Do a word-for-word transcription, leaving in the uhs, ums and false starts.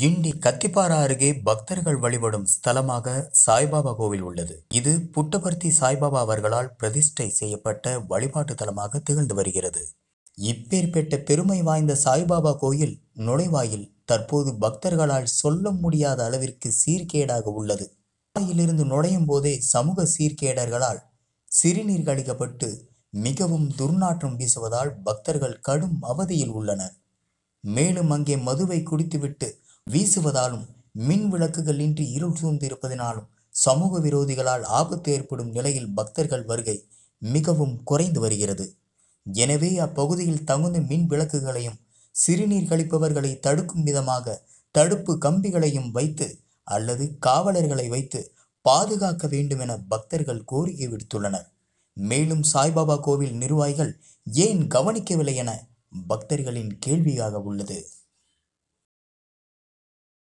கிண்டி கத்திப்பாரா அருகே பக்தர்கள் வழிபடும் ஸ்தலமாக சாய்பாபா கோவில் உள்ளது. இது புட்டபர்த்தி சாய்பாபா அவர்களால் பிரதிஷ்டை செய்யப்பட்ட வழிபாட்டு தலமாக திகழ்ந்து வருகிறது. இப்பேற்பட்ட பெருமை வாய்ந்த சாய்பாபா கோயில் நுழைவாயில் தற்போது பக்தர்களால் சொல்ல முடியாத அளவிற்கு சீர்கேடாக உள்ளது. வாயிலிருந்து நுழையும் போதே சமூக சீர்கேடர்களால் சிறுநீர் கழிக்கப்பட்டு மிகவும் துர்நாற்றம் வீசுவதால் பக்தர்கள் கடும் அவதியில் உள்ளனர். மேலும் அங்கே மதுவை குடித்துவிட்டு வீசுவதாலும் மின் விளக்குகள் இன்றி இருள் சூழ்ந்து இருப்பதனாலும் சமூக விரோதிகளால் ஆபத்து ஏற்படும் நிலையில் பக்தர்கள் வருகை மிகவும் குறைந்து வருகிறது. எனவே அப்பகுதியில் தகுந்த மின் விளக்குகளையும் சிறுநீர் கழிப்பவர்களை தடுக்கும் விதமாக தடுப்பு கம்பிகளையும் வைத்து அல்லது காவலர்களை வைத்து பாதுகாக்க வேண்டும் என பக்தர்கள் கோரிக்கை விடுத்துள்ளனர். மேலும் சாய்பாபா கோவில் நிர்வாகிகள் ஏன் கவனிக்கவில்லை என பக்தர்களின் கேள்வியாக உள்ளது.